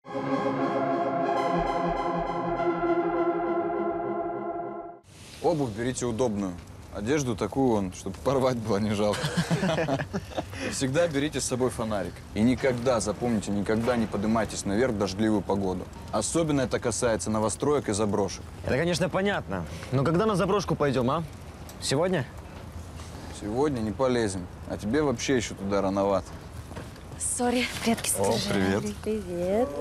Обувь берите удобную. Одежду такую, чтобы порвать было не жалко. И всегда берите с собой фонарик. И никогда, запомните, никогда не поднимайтесь наверх в дождливую погоду. Особенно это касается новостроек и заброшек. Это, конечно, понятно. Но когда на заброшку пойдем, а? Сегодня? Сегодня не полезем. А тебе вообще еще туда рановато. Сори, предки стражи. О, привет. Привет.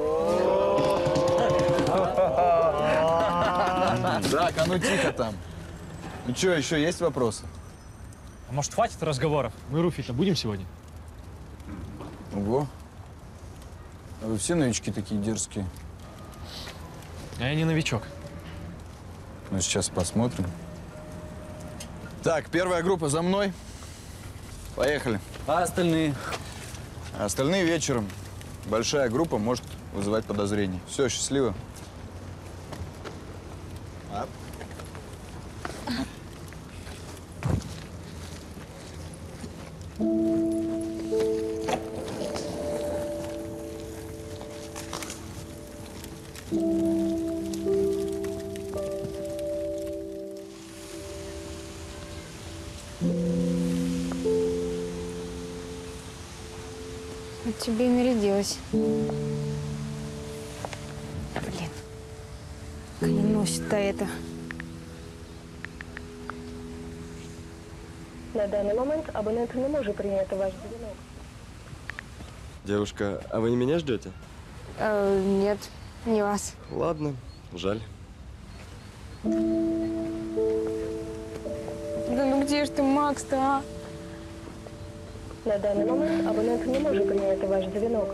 Так, а ну тихо там. Ну что, еще есть вопросы? А может, хватит разговоров? Мы руфить-то будем сегодня? Ого. А вы все новички такие дерзкие. А я не новичок. Ну, сейчас посмотрим. Так, первая группа за мной. Поехали. А остальные? А остальные вечером. Большая группа может вызывать подозрения. Все, счастливо. Вот тебе и нарядилась. Блин. Клянусь, да это. На даний момент абонент не може прийняти ваш дзвінок. Девушка, а вы не меня ждете? Нет, не вас. Ладно, жаль. Да ну где ж ты, Макс-то, а? На даний момент абонент не може прийняти ваш дзвінок.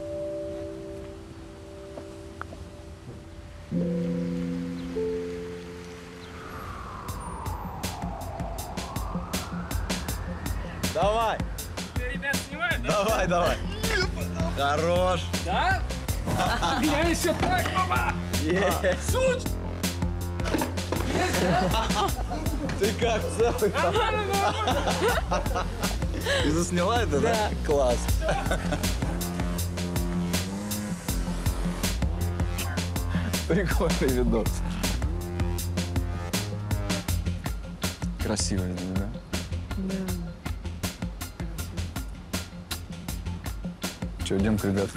Давай! Ты, ребят, снимаешь, да? Давай, давай! Хорош! Да? Я еще так, мама! Суть! Ты как, целый? Ты засняла это, да? Класс! Прикольный видос. Красиво, да? Да. Че, идем к ребятам?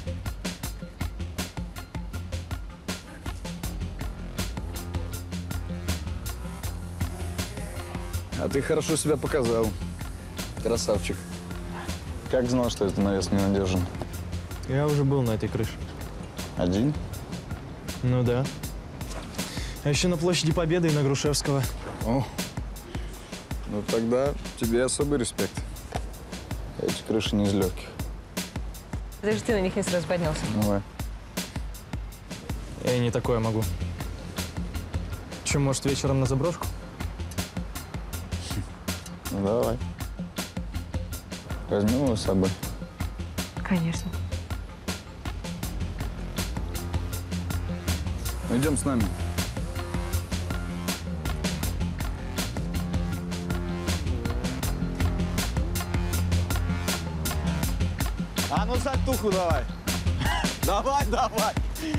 А ты хорошо себя показал. Красавчик. Как знал, что это навес не надежен? Я уже был на этой крыше. Один? Ну да. А еще на площади Победы и на Грушевского. О, ну тогда тебе особый респект. Эти крыши не из легких. Даже ты на них не сразу поднялся. Давай. Я и не такое могу. Че, может, вечером на заброшку? Ну давай. Возьмем его с собой. Конечно. Ну, идем с нами. А ну сальтуху давай! Давай, давай!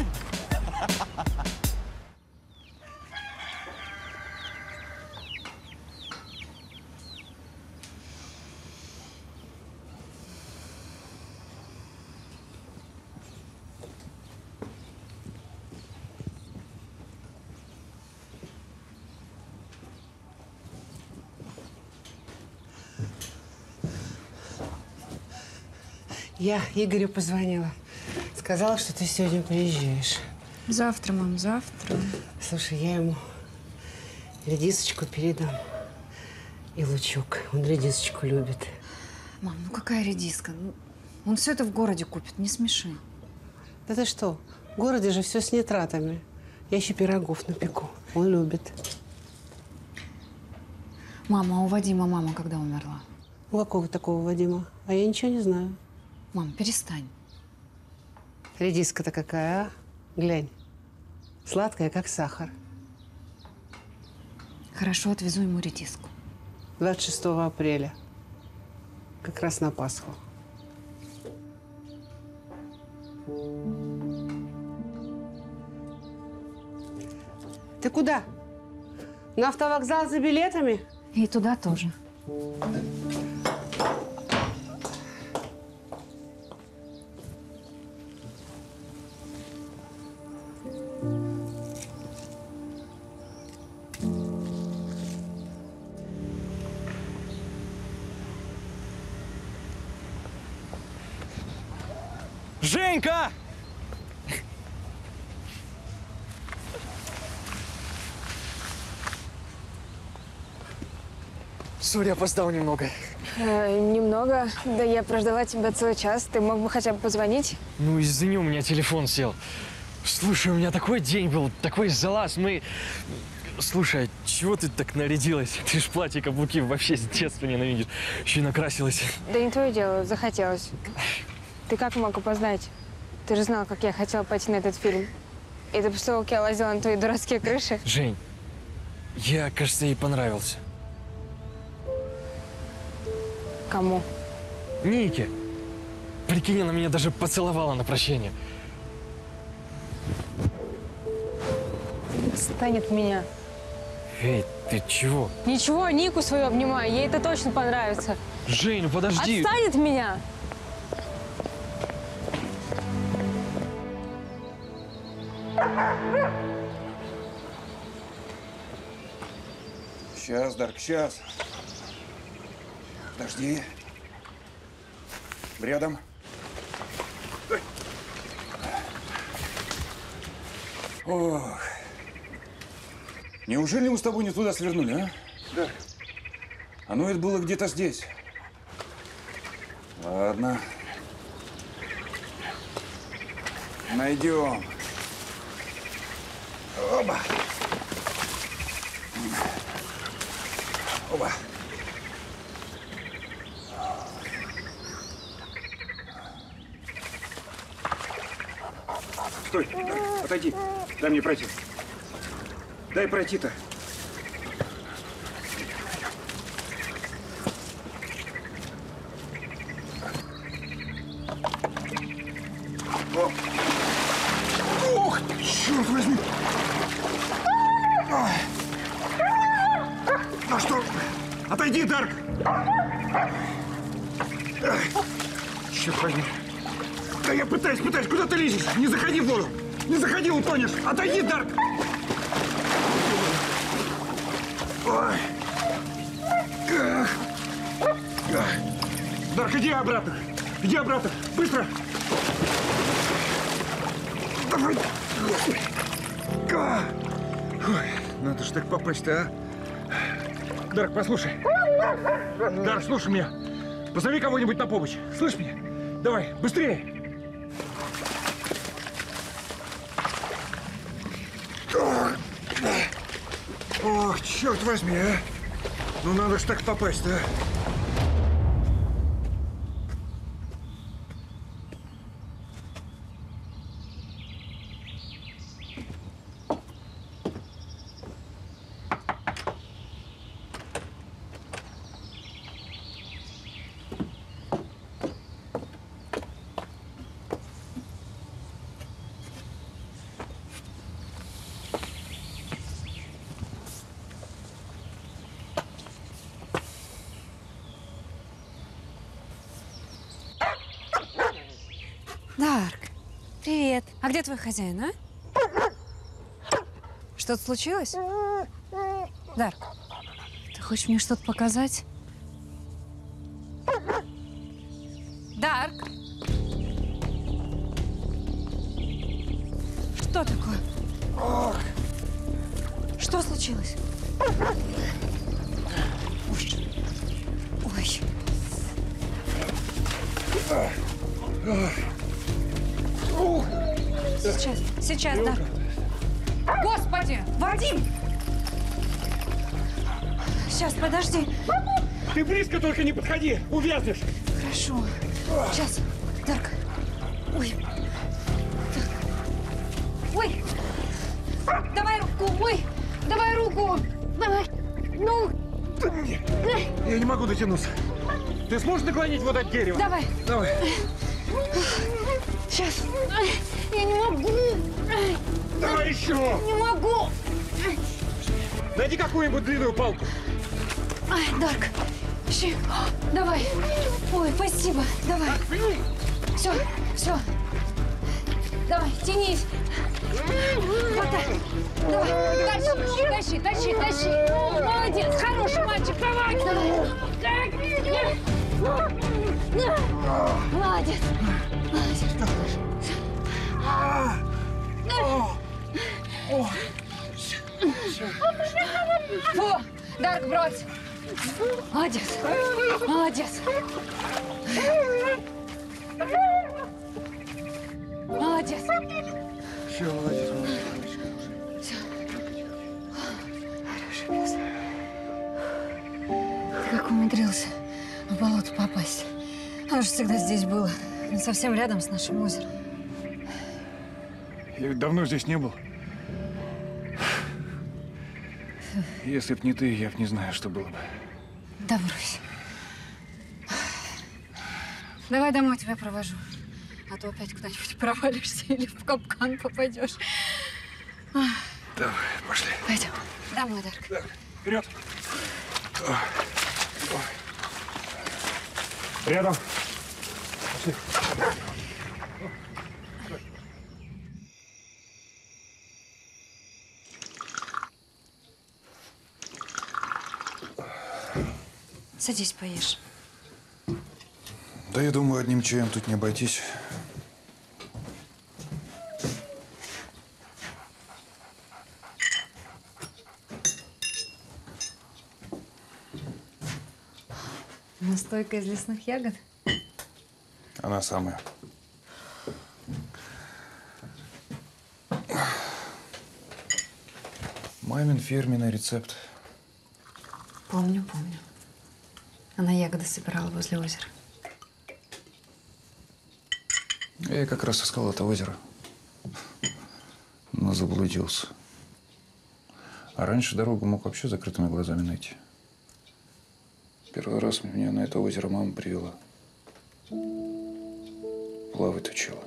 Я Игорю позвонила. Сказала, что ты сегодня приезжаешь. Завтра, мам, завтра. Слушай, я ему редисочку передам. И лучок. Он редисочку любит. Мам, ну какая редиска? Ну, он все это в городе купит, не смеши. Да ты что? В городе же все с нитратами. Я еще пирогов напеку. Он любит. Мама, а у Вадима мама когда умерла? У какого такого Вадима? А я ничего не знаю. Мам, перестань. Редиска-то какая, а? Глянь. Сладкая, как сахар. Хорошо, отвезу ему редиску. 26 апреля. Как раз на Пасху. Ты куда? На автовокзал за билетами? И туда тоже. Женька! Сори, опоздал немного. Немного. Да я прождала тебя целый час. Ты мог бы хотя бы позвонить? Ну, извини, у меня телефон сел. Слушай, у меня такой день был, такой залаз. Слушай, а чего ты так нарядилась? Ты ж платье, каблуки вообще с детства ненавидишь. Еще и накрасилась. Да не твое дело, захотелось. Ты как мог опоздать? Ты же знал, как я хотела пойти на этот фильм. И ты после того, как я лазила на твои дурацкие крыши. Жень, я, кажется, ей понравился. Кому? Нике. Прикинь, она меня даже поцеловала на прощение. Отстань от меня. Эй, ты чего? Ничего, Нику свою обнимаю. Ей это точно понравится. Жень, ну подожди. Отстань от меня! Сейчас, Дарк, сейчас. Подожди. Рядом. Ох. Неужели мы с тобой не туда свернули, а? Да. А ну, это было где-то здесь. Ладно. Найдем. Оба. Оба. Стой, отойди. Дай мне пройти. Дай пройти-то. О. Ух, черт возьми. Ну что, отойди, Дарк. Черт возьми. Да я пытаюсь. Куда ты лезешь? Не заходи в воду. Не заходи, утонешь. Отойди, Дарк. Ой. Дарк, иди обратно. Иди обратно. Быстро. Давай. Ой, надо ж так попасть-то, а? Дарк, послушай. Дарк, слушай меня. Позови кого-нибудь на помощь. Слышь меня? Давай, быстрее. Ох, черт возьми, а! Ну надо ж так попасть-то, а! Дарк, привет. А где твой хозяин, а? Что-то случилось? Дарк, ты хочешь мне что-то показать? Дарк! Что такое? Что случилось? Ой. Сейчас, Дарк. Господи, Вадим! Сейчас, подожди. Ты близко только не подходи, увязнешь. Хорошо. Сейчас, Дарк. Ой. Так. Ой. Давай руку, ой. Давай руку. Давай. Ну. Я не могу дотянуться. Ты сможешь наклонить вот от дерева? Давай. Давай. Сейчас. Я не могу. Давай еще. Не могу. Найди какую-нибудь длинную палку. Ай, Дарк, ищи. Давай. Ой, спасибо. Давай. Все, все. Давай, тянись. Хватай. Давай, тащи, тащи, тащи, тащи. Молодец, хороший мальчик, давай. Давай. Молодец. Молодец. Фу, Дарк, брось. Молодец. Молодец. Молодец. Все, молодец, молодец. Все. Хороший пес. Ты как умудрился в болото попасть? Оно же всегда здесь было. Совсем рядом с нашим озером. Я ведь давно здесь не был. Если б не ты, я б не знаю, что было бы. Да брось. Давай домой тебя провожу. А то опять куда-нибудь провалишься или в капкан попадешь. Давай, пошли. Пойдем. Домой, Дарк. Так, вперед. Рядом. Пошли. Садись, поешь. Да я думаю, одним чаем тут не обойтись. Настойка из лесных ягод? Она самая. Мамин фирменный рецепт. Помню, помню. Она ягоды собирала возле озера. Я как раз искал это озеро, но заблудился. А раньше дорогу мог вообще закрытыми глазами найти. Первый раз меня на это озеро мама привела. Плавать учила.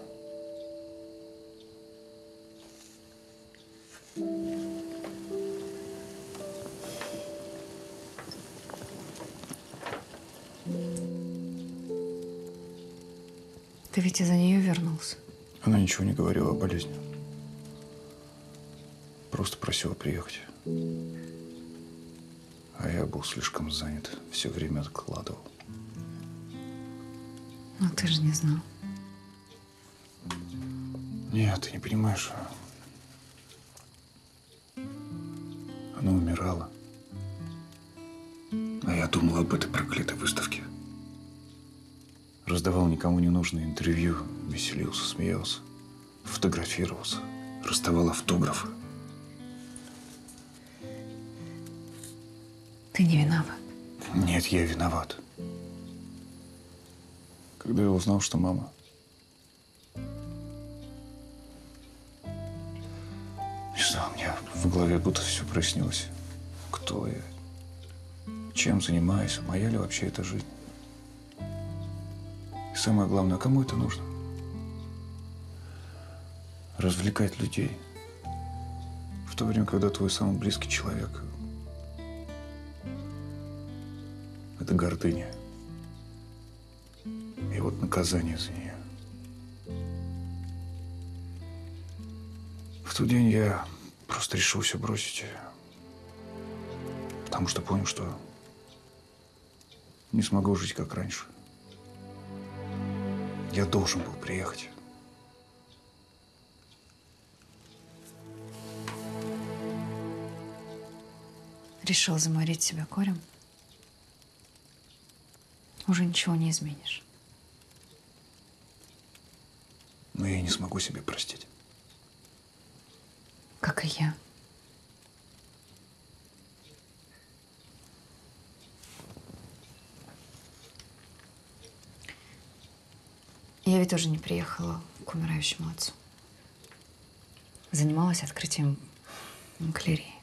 Ты ведь из-за нее вернулся. Она ничего не говорила о болезни. Просто просила приехать. А я был слишком занят. Все время откладывал. Но ты же не знал. Нет, ты не понимаешь. Она умирала. А я думал об этой проклятой выставке. Раздавал никому не нужные интервью, веселился, смеялся, фотографировался, раздавал автографы. Ты не виноват. Нет, я виноват. Когда я узнал, что мама... Не знаю, у меня в голове будто все прояснилось. Кто я? Чем занимаюсь? Моя ли вообще эта жизнь? И самое главное, кому это нужно? Развлекать людей. В то время, когда твой самый близкий человек – это гордыня. И вот наказание за нее. В тот день я просто решил все бросить. Потому что понял, что не смогу жить, как раньше. Я должен был приехать. Решил заморить себя корем? Уже ничего не изменишь. Но я не смогу себе простить. Как и я. Я ведь тоже не приехала к умирающему отцу. Занималась открытием маклерии.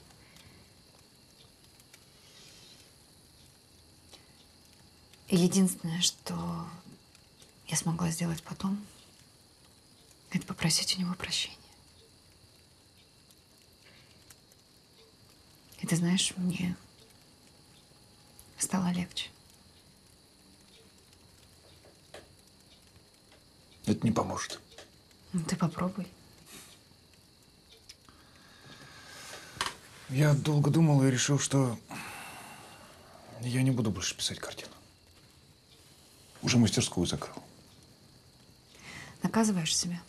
И единственное, что я смогла сделать потом, это попросить у него прощения. ты знаешь, мне стало легче. Это не поможет. Ну, ты попробуй. Я долго думал и решил, что я не буду больше писать картину. Уже мастерскую закрыл. Наказываешь себя?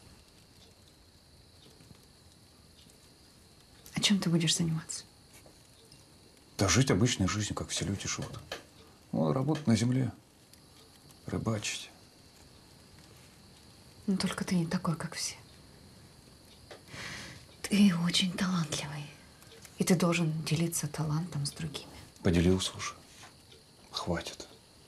А чем ты будешь заниматься? Да жить обычной жизнью, как все люди живут. Ну, работать на земле, рыбачить. Но только ты не такой, как все. Ты очень талантливый. И ты должен делиться талантом с другими. Поделился уже. Хватит.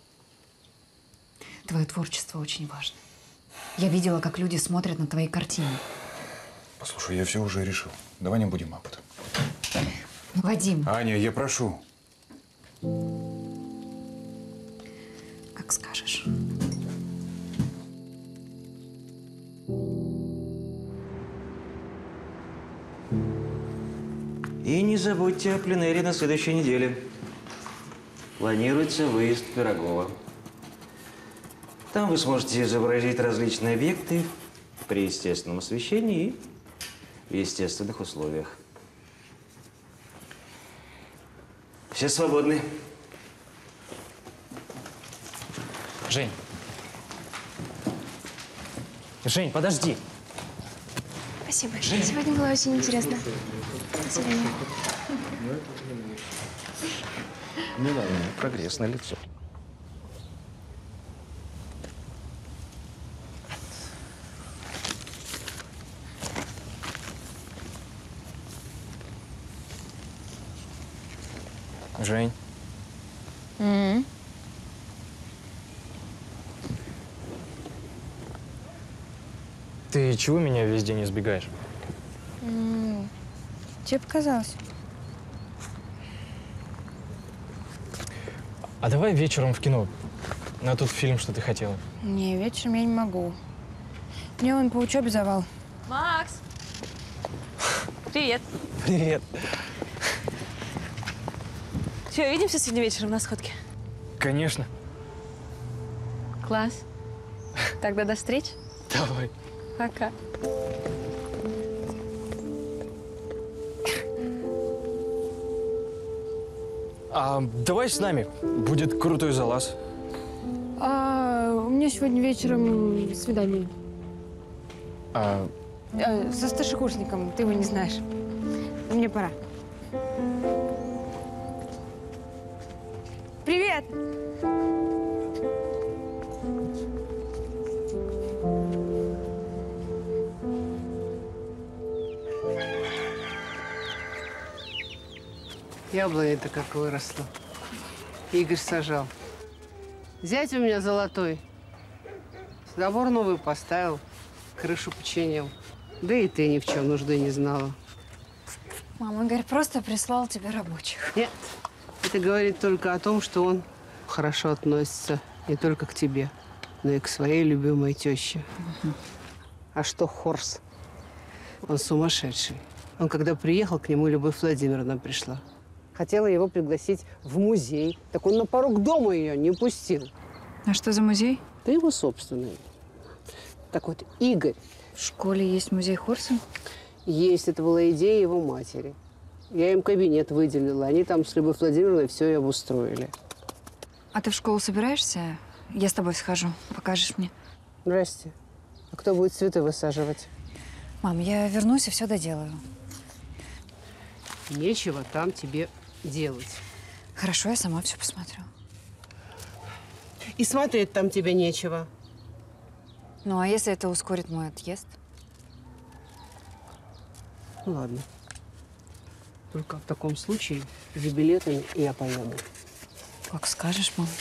Твое творчество очень важно. Я видела, как люди смотрят на твои картины. Послушай, я все уже решил. Давай не будем об этом. Вадим, Аня, я прошу. как скажешь. И не забудьте о пленэре на следующей неделе. Планируется выезд в Пирогово. Там вы сможете изобразить различные объекты при естественном освещении и в естественных условиях. Все свободны. Жень. Жень, подожди. Спасибо. Сегодня было очень интересно. До свидания. Ну да, прогресс на лицо. Жень. Ты чего меня весь день избегаешь? Тебе показалось? А давай вечером в кино. На тот фильм, что ты хотела. Не, вечером я не могу. Мне вон по учебе завал. Макс! Привет. Привет. Че, увидимся сегодня вечером на сходке? Конечно. Класс. Тогда до встречи. Давай. Пока. А давай с нами. Будет крутой залаз. У меня сегодня вечером свидание. Со старшекурсником, ты его не знаешь. Мне пора. Привет! Яблоня-то как выросла. Игорь сажал. Зять у меня золотой. Забор новый поставил, крышу починил. Да и ты ни в чем нужды не знала. Мама, Игорь просто прислал тебе рабочих. Нет, это говорит только о том, что он хорошо относится не только к тебе, но и к своей любимой теще. А что Хорс? Он сумасшедший. Он, когда приехал, к нему Любовь Владимировна пришла. Хотела его пригласить в музей. Так он на порог дома ее не пустил. А что за музей? Да его собственный. Так вот, Игорь. В школе есть музей Хорса? Есть. Это была идея его матери. Я им кабинет выделила. Они там с Любовью Владимировной все и обустроили. А ты в школу собираешься? Я с тобой схожу. Покажешь мне? Здрасте. А кто будет цветы высаживать? Мам, я вернусь и все доделаю. Нечего там тебе делать. Хорошо, я сама все посмотрю. И смотреть там тебе нечего. Ну, а если это ускорит мой отъезд? Ну, ладно. Только в таком случае за билетами я поеду. Как скажешь, мам.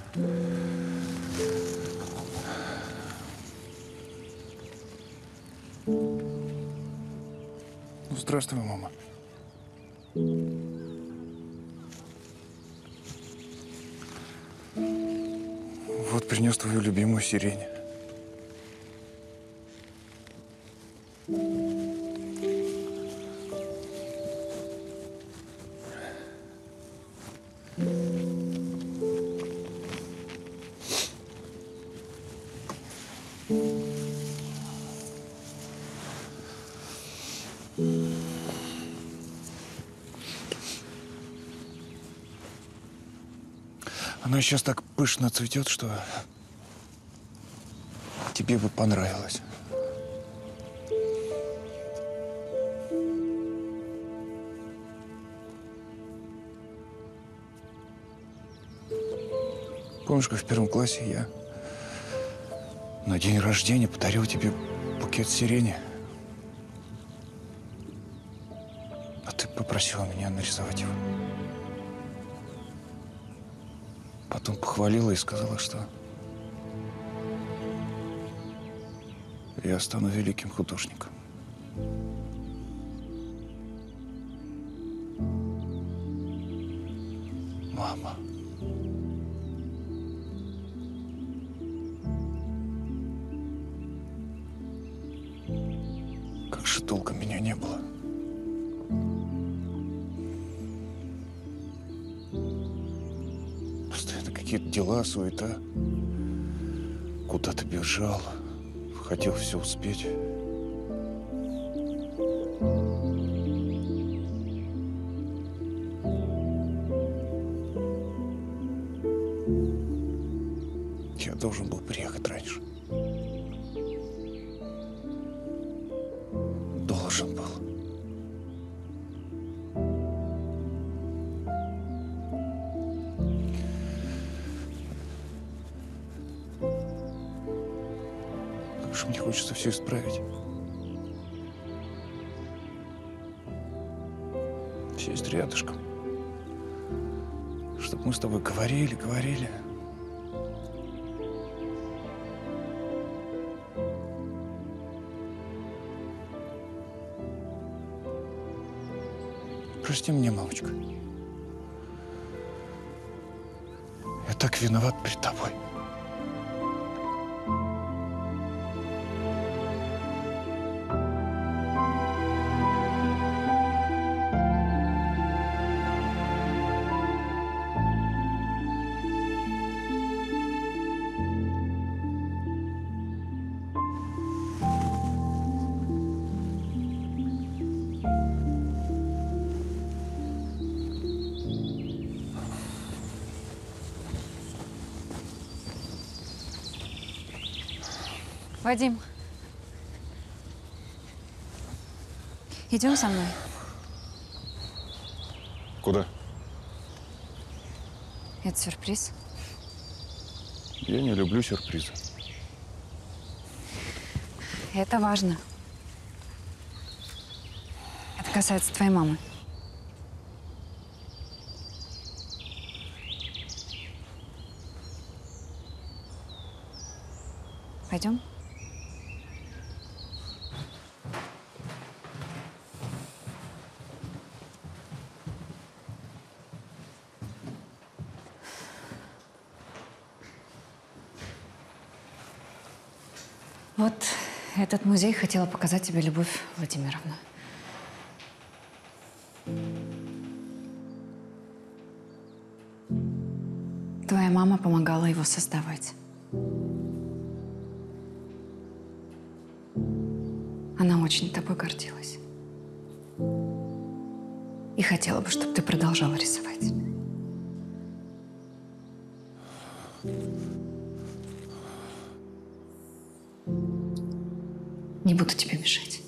Ну, здравствуй, мама. Вот принес твою любимую сирень. Она сейчас так пышно цветет, что тебе бы понравилось. Помнишь, как в первом классе я на день рождения подарил тебе букет сирени? А ты попросила меня нарисовать его. Потом похвалила и сказала, что я стану великим художником. Мама. Как же долго меня не было. Постоянно какие-то дела, суета. Куда-то бежал. Хотел все успеть. Я должен был приехать раньше. Должен был. Как же мне хочется все исправить. Сесть рядышком. Чтобы мы с тобой говорили. Прости меня, мамочка. Я так виноват перед тобой. Вадим, идем со мной. Куда? Это сюрприз. Я не люблю сюрпризы. Это важно. Это касается твоей мамы. Пойдем? Вот этот музей хотела показать тебе Любовь Владимировна. Твоя мама помогала его создавать. Она очень тобой гордилась. И хотела бы, чтобы ты продолжала рисовать. Не буду тебе мешать.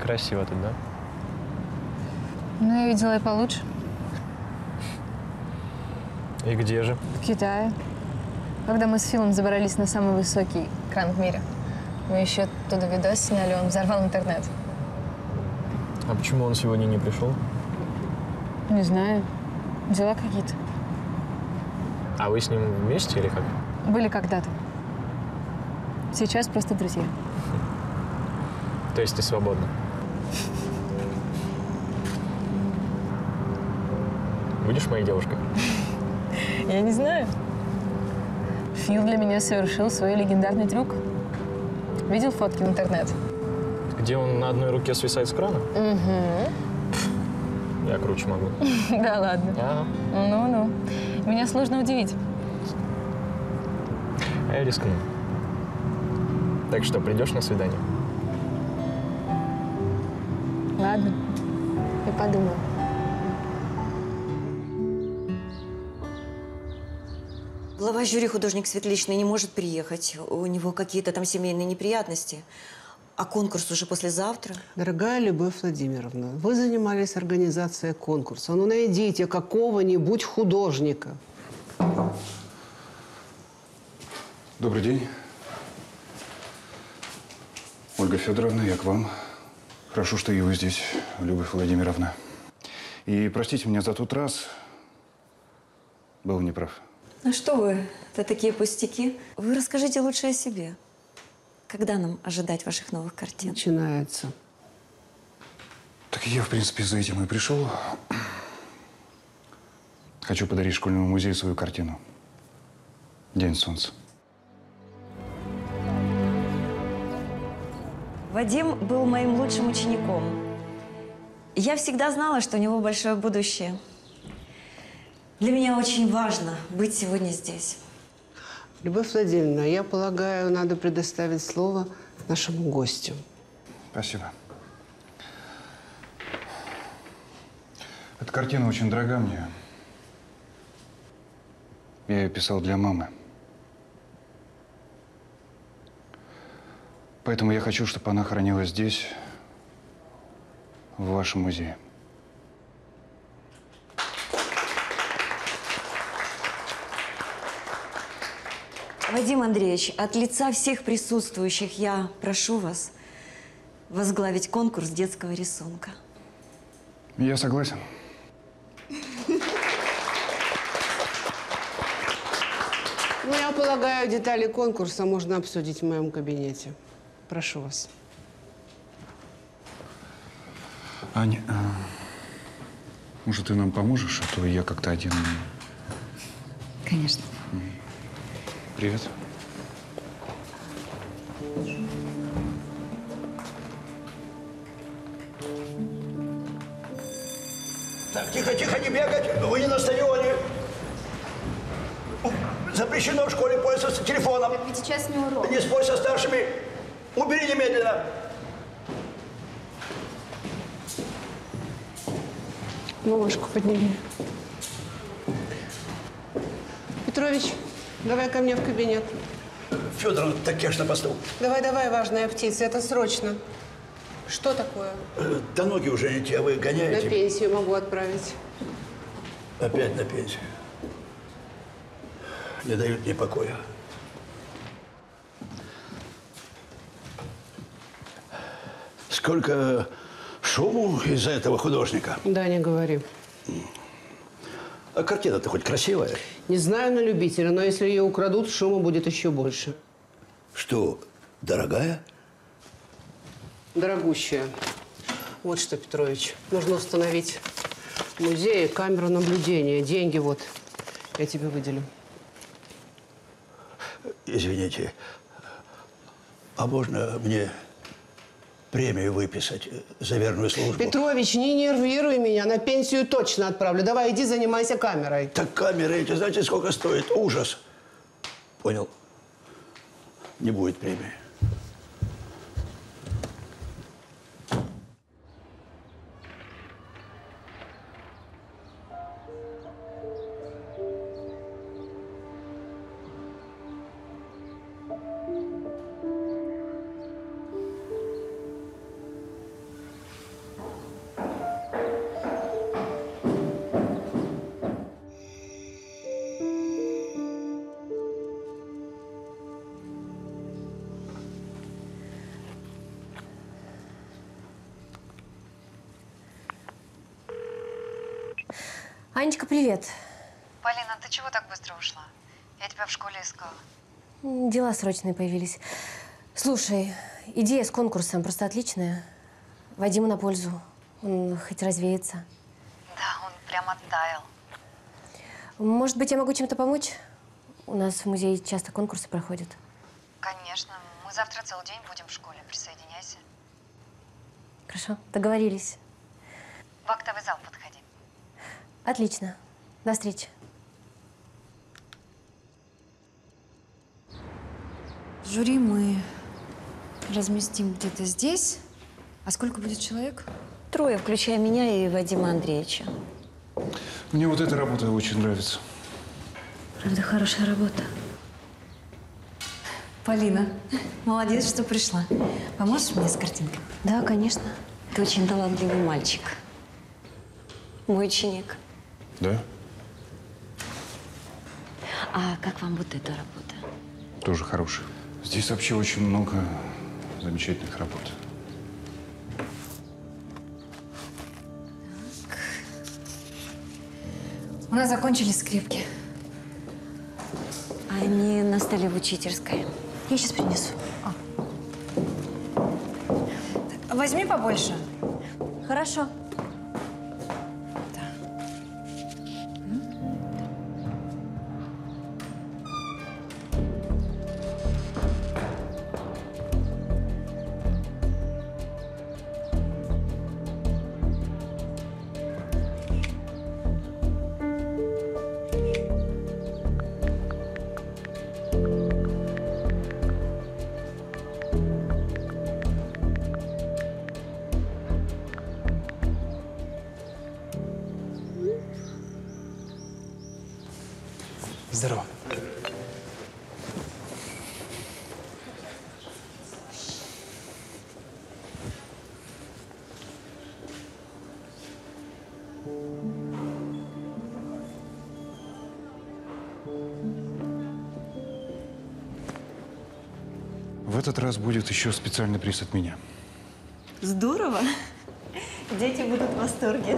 Красиво тут, да? Ну, я видела и получше. И где же? В Китае. Когда мы с Филом забрались на самый высокий кран в мире. Мы еще оттуда видос сняли, он взорвал интернет. А почему он сегодня не пришел? Не знаю. Дела какие-то. А вы с ним вместе или как? Были когда-то. Сейчас просто друзья. То есть ты свободна? Будешь моей девушкой? Я не знаю. Фил для меня совершил свой легендарный трюк. Видел фотки в интернет? Где он на одной руке свисает с крана? Угу. Я круче могу. Да ладно. Ага. Ну-ну. Меня сложно удивить. А я рискну. Так что, придешь на свидание? Ладно, я подумаю. Глава жюри, художник Светличный, не может приехать. У него какие-то там семейные неприятности. А конкурс уже послезавтра. Дорогая Любовь Владимировна, вы занимались организацией конкурса. Ну, найдите какого-нибудь художника. Добрый день. Ольга Федоровна, я к вам. Хорошо, что и вы здесь, Любовь Владимировна. И простите меня за тот раз. Был неправ. А что вы? Это такие пустяки. Вы расскажите лучше о себе. Когда нам ожидать ваших новых картин? Начинается. Так я, в принципе, за этим и пришел. Хочу подарить школьному музею свою картину «День солнца». Вадим был моим лучшим учеником. Я всегда знала, что у него большое будущее. Для меня очень важно быть сегодня здесь. Любовь Владимировна, я полагаю, надо предоставить слово нашему гостю. Спасибо. Эта картина очень дорога мне. Я ее писал для мамы. Поэтому я хочу, чтобы она хранилась здесь, в вашем музее. Вадим Андреевич, от лица всех присутствующих я прошу вас возглавить конкурс детского рисунка. Я согласен. Ну, я полагаю, детали конкурса можно обсудить в моем кабинете. Прошу вас. Аня, может, ты нам поможешь, а то я как-то один… Конечно. Привет. Так, тихо, тихо, не бегать. Вы не на стадионе. Запрещено в школе пользоваться телефоном. Так сейчас не урок. Не спорь со старшими. Убери немедленно. Малышку подними. Петрович, давай ко мне в кабинет. Федор, так на посту. Давай, давай, важная птица, это срочно. Что такое? Да ноги уже не те, вы гоняете. На пенсию могу отправить. Опять на пенсию. Не дают мне покоя. Сколько шуму из-за этого художника. Да, не говори. А картина-то хоть красивая? Не знаю на любителя, но если ее украдут, шума будет еще больше. Что, дорогая? Дорогущая. Вот что, Петрович, нужно установить в музее камеру наблюдения. Деньги вот, я тебе выделю. Извините, а можно мне премию выписать за верную службу? Петрович, не нервируй меня, на пенсию точно отправлю. Давай, иди занимайся камерой. Так камеры эти, знаете, сколько стоит? Ужас. Понял. Не будет премии. Анечка, привет. Полина, ты чего так быстро ушла? Я тебя в школе искала. Дела срочные появились. Слушай, идея с конкурсом просто отличная. Вадиму на пользу. Он хоть развеется. Да, он прям оттаял. Может быть, я могу чем-то помочь? У нас в музее часто конкурсы проходят. Конечно. Мы завтра целый день будем в школе. Присоединяйся. Хорошо, договорились. В актовый зал подходи. Отлично. До встречи. Жюри мы разместим где-то здесь. А сколько будет человек? 3, включая меня и Вадима Андреевича. Мне вот эта работа очень нравится. Правда, хорошая работа. Полина, молодец, что пришла. Поможешь мне с картинкой? Да, конечно. Ты очень талантливый мальчик. Мой ученик. Да? А как вам вот эта работа? Тоже хорошая. Здесь вообще очень много замечательных работ. У нас закончились скрепки. Они на столе в учительской. Я сейчас принесу. Возьми побольше. Хорошо. Здорово. В этот раз будет еще специальный приз от меня. Здорово. Дети будут в восторге.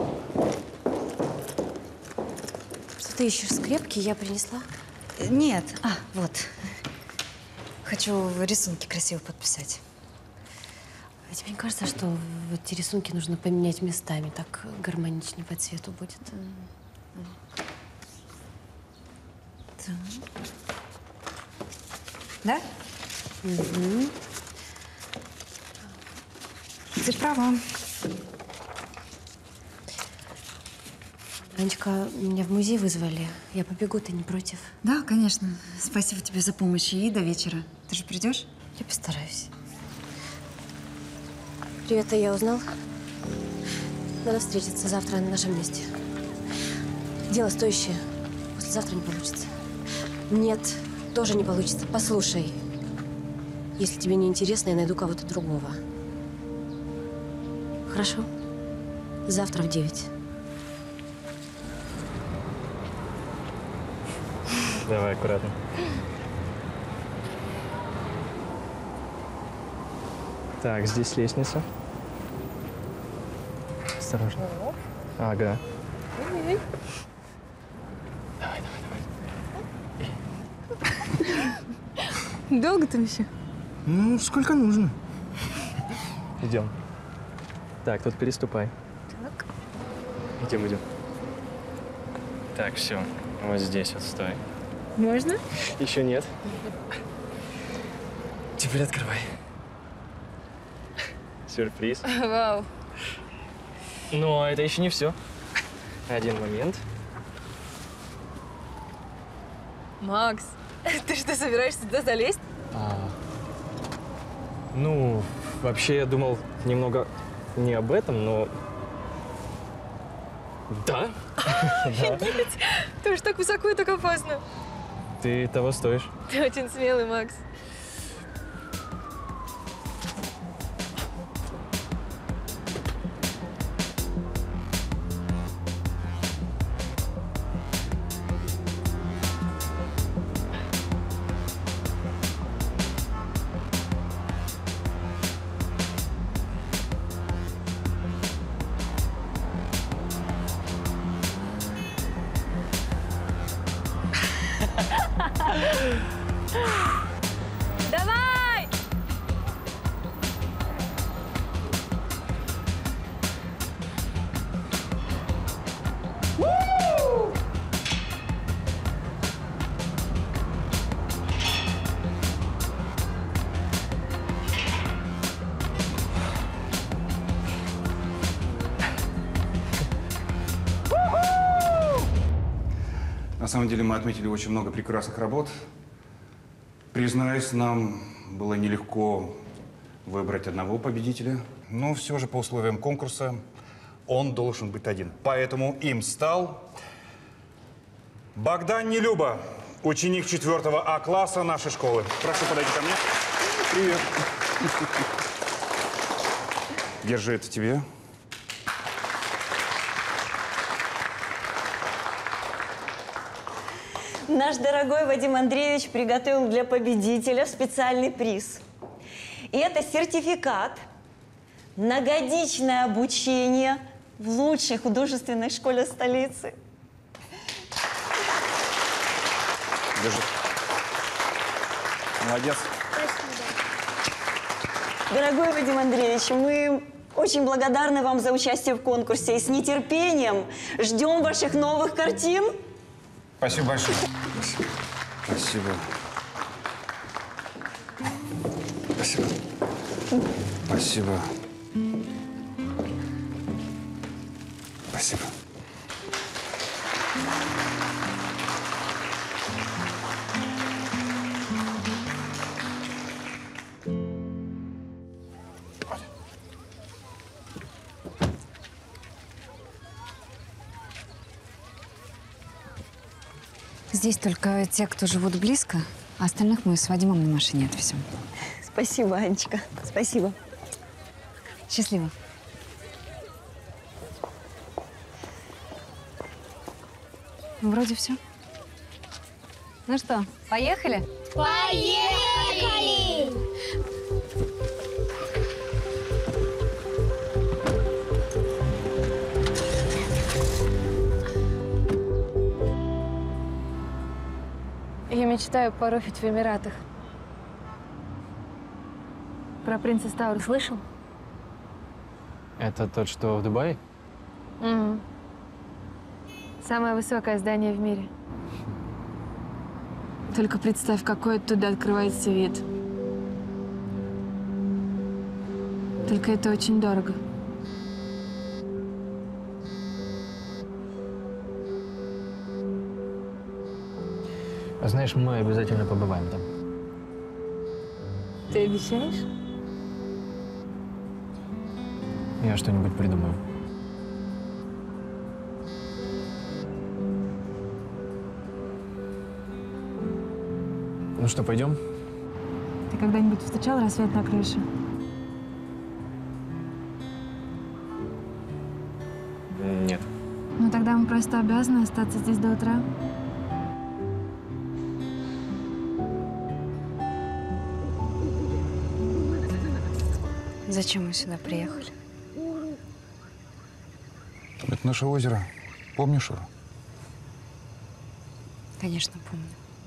Что ты ищешь? Скрепки я принесла? Нет. Вот. Хочу рисунки красиво подписать. А тебе не кажется, что вот эти рисунки нужно поменять местами? Так гармоничнее по цвету будет. Да? Угу. Ты права. Анечка, меня в музей вызвали. Я побегу, ты не против? Да, конечно. Спасибо тебе за помощь. И до вечера. Ты же придешь? Я постараюсь. Привет, я узнал. Надо встретиться завтра на нашем месте. Дело стоящее. Послезавтра не получится. Нет, тоже не получится. Послушай. Если тебе не интересно, я найду кого-то другого. Хорошо? Завтра в 9. Давай, аккуратно. Так, здесь лестница. Осторожно. Ага. Давай. Долго там еще? Ну, сколько нужно. Идем. Так, тут переступай. Так. Идем. Так, все. Вот здесь вот стой. Можно? Еще нет. Теперь открывай. Сюрприз. Вау. Но это еще не все. Один момент. Макс, ты что, собираешься туда залезть? Ну, вообще я думал немного не об этом, но… Да. Да. Офигеть! Ты уж так высоко и так опасно. Ты того стоишь. Ты очень смелый, Макс. самом деле мы отметили очень много прекрасных работ. Признаюсь, нам было нелегко выбрать одного победителя. Но все же по условиям конкурса он должен быть один. Поэтому им стал Богдан Нелюба, ученик 4 А класса нашей школы. Прошу, подойти ко мне. Привет. Держи это тебе. Наш дорогой Вадим Андреевич приготовил для победителя специальный приз. И это сертификат на годичное обучение в лучшей художественной школе столицы. Держи. Молодец. Дорогой Вадим Андреевич, мы очень благодарны вам за участие в конкурсе и с нетерпением ждем ваших новых картин. Спасибо большое. Спасибо. Спасибо. Спасибо. Спасибо. Здесь только те, кто живут близко, а остальных мы с Вадимом на машине отвезем. Спасибо, Анечка. Спасибо. Счастливо. Вроде все. Ну что, поехали? Поехали! Я мечтаю порофить в Эмиратах. Про принцесс Тауэр слышал? Это тот, что в Дубае? Угу. Самое высокое здание в мире. Только представь, какой оттуда открывается вид. Только это очень дорого. А знаешь, мы обязательно побываем там. Ты обещаешь? Я что-нибудь придумаю. Ну что, пойдем? Ты когда-нибудь встречал рассвет на крыше? Нет. Ну тогда мы просто обязаны остаться здесь до утра. Зачем мы сюда приехали? Это наше озеро. Помнишь его? Конечно, помню.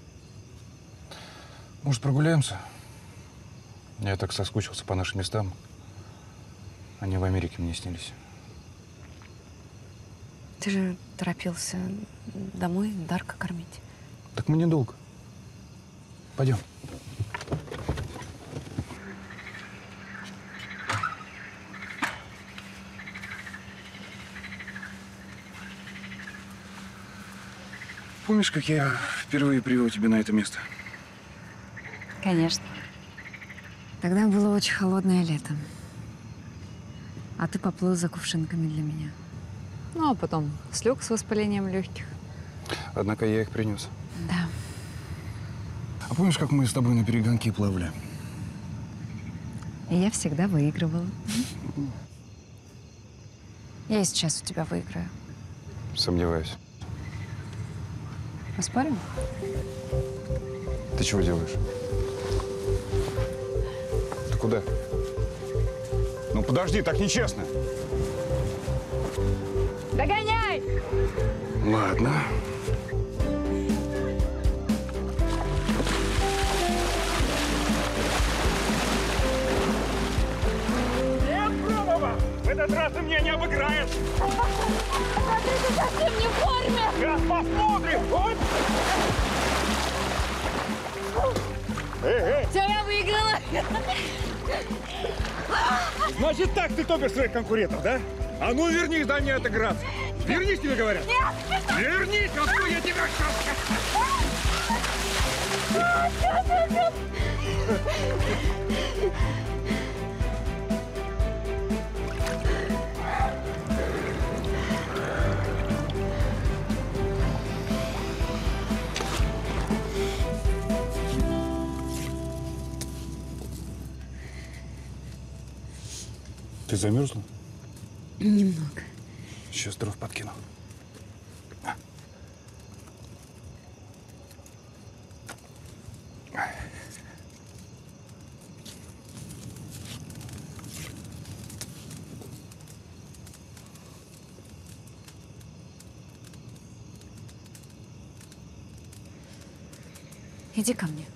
Может, прогуляемся? Я так соскучился по нашим местам. Они в Америке мне снились. Ты же торопился домой Дарка кормить. Так мы недолго. Пойдем. Помнишь, как я впервые привел тебя на это место? Конечно. Тогда было очень холодное лето. А ты поплыл за кувшинками для меня. Ну, а потом слег с воспалением легких. Однако я их принес. Да. А помнишь, как мы с тобой на перегонки плавали? И я всегда выигрывала. Я и сейчас у тебя выиграю. Сомневаюсь. Поспорим? Ты чего делаешь? Ты куда? Ну подожди, так нечестно. Догоняй! Ладно. Нет, Громова! В этот раз ты меня не обыграешь! Смотри, ты совсем не в форме! Сейчас посмотрим! Вот! Эй! Все, я выиграла! Значит, так ты топишь своих конкурентов, да? А ну верни, дай мне отыграться! Вернись, тебе говорят! Нет! Вернись, а то я тебя сейчас... Ты замерзла? Немного. Сейчас дров подкину. Иди ко мне.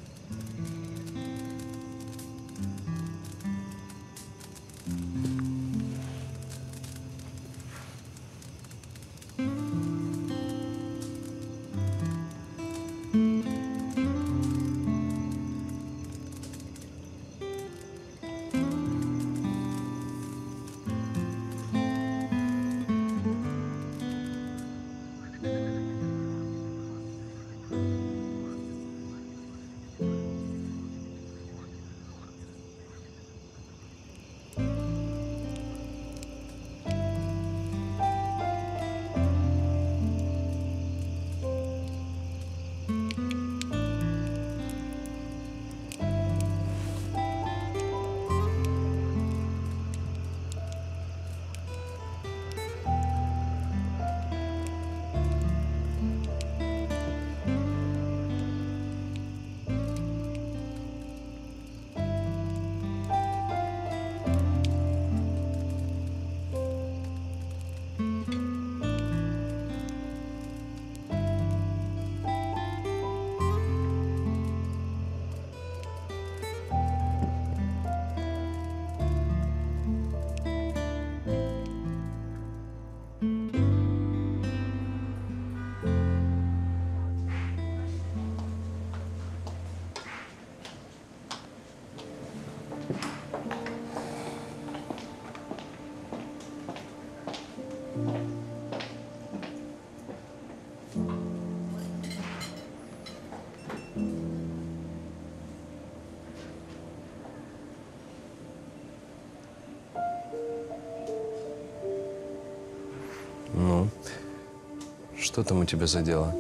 Ну, что там у тебя за дело?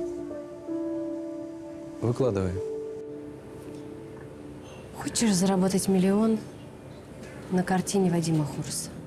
Выкладывай. Хочешь заработать 1 000 000 на картине Вадима Хурса?